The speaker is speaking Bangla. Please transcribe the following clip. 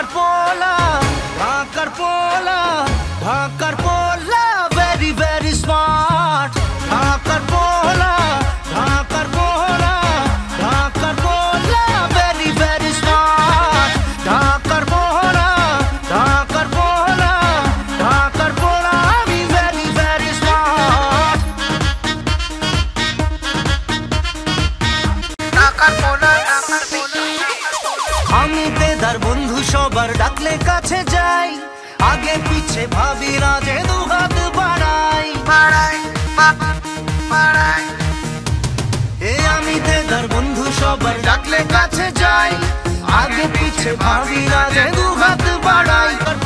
ঢাকার পোলা, ঢাকার পোলা, ঢাকার পোলা, very very smart. ঢাকার পোলা, ঢাকার পোলা, ঢাকার পোলা, very very smart. ঢাকার পোলা, ঢাকার পোলা, ঢাকার পোলা, আমি very very smart. ঢাকার পোলা, ঢাকার পোলা, আমি বেদার বন্ধু সবার ডাকলে কাছে যাই, আগে পিছে ভাবি না যে দু হাত বাড়াই বাড়াই বাড়াই। আমি বেদার বন্ধু সবার ডাকলে কাছে যাই, আগে পিছে ভাবি না যে দু হাত বাড়াই।